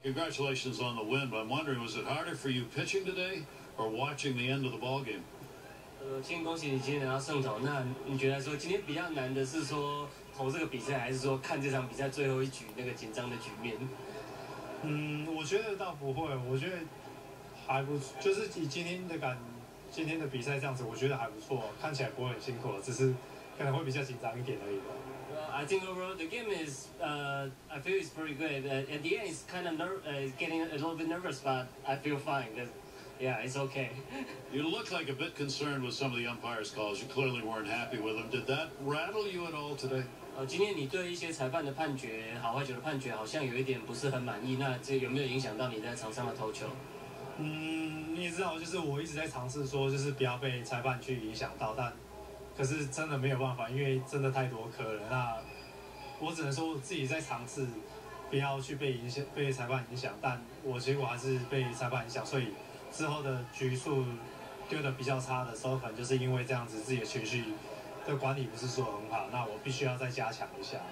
Congratulations on the win, but I'm wondering, was it harder for you pitching today or watching the end of the ball game? 先恭喜你今天拿到胜投。那你觉得说今天比较难的是说投这个比赛，还是说看这场比赛最后一局那个紧张的局面？ 我觉得倒不会，我觉得还不，就是以今天的比赛这样子，我觉得还不错，看起来不会很辛苦，只是可能会比较紧张一点而已吧。 I think overall the game is, I feel it's pretty good. At the end, it's kind of getting a little bit nervous, but I feel fine. Yeah, it's okay. You look like a bit concerned with some of the umpires' calls. You clearly weren't happy with them. Did that rattle you at all today? 今天你对一些裁判的判决，好坏球的判决，好像有一点不是很满意。那这有没有影响到你在场上的投球？ 你也知道，就是我一直在尝试说，就是不要被裁判去影响到，但可是真的没有办法，因为真的太多颗了。那我只能说我自己在尝试，不要去被裁判影响，但我结果还是被裁判影响，所以之后的局数丢的比较差的时候，可能就是因为这样子自己的情绪的管理不是说很好，那我必须要再加强一下。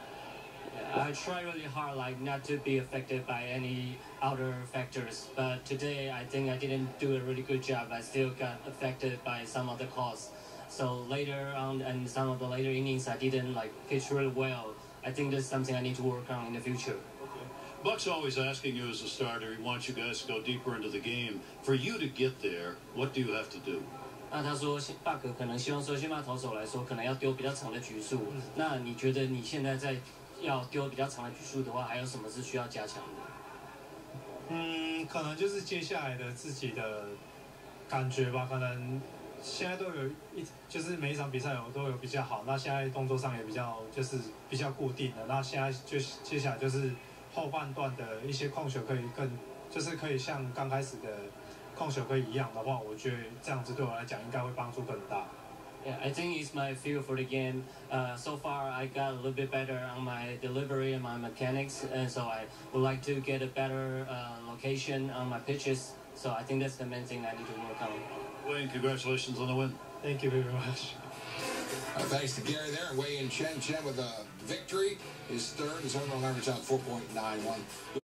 I try really hard, like not to be affected by any outer factors. But today, I think I didn't do a really good job. I still got affected by some of the calls. So later on, and some of the later innings, I didn't like pitch really well. I think that's something I need to work on in the future. Buck's always asking you as a starter. He wants you guys to go deeper into the game. For you to get there, what do you have to do? 那他说，Buck 可能希望说，先发投手来说，可能要丢比较长的局数。那你觉得你现在在要丢比较长的局数的话，还有什么是需要加强的？ 可能就是接下来的自己的感觉吧，可能现在都有就是每一场比赛都有比较好，那现在动作上也比较固定的，那现在就接下来就是后半段的一些控球可以像刚开始的控球可以一样的话，我觉得这样子对我来讲应该会帮助更大。 Yeah, I think it's my feel for the game. So far, I got a little bit better on my delivery and my mechanics, and so I would like to get a better location on my pitches. So I think that's the main thing I need to work on. Wayne, congratulations on the win. Thank you very much. Thanks to Gary there, and Wei-Yin Chen with a victory. His third, his home run average out 4.91.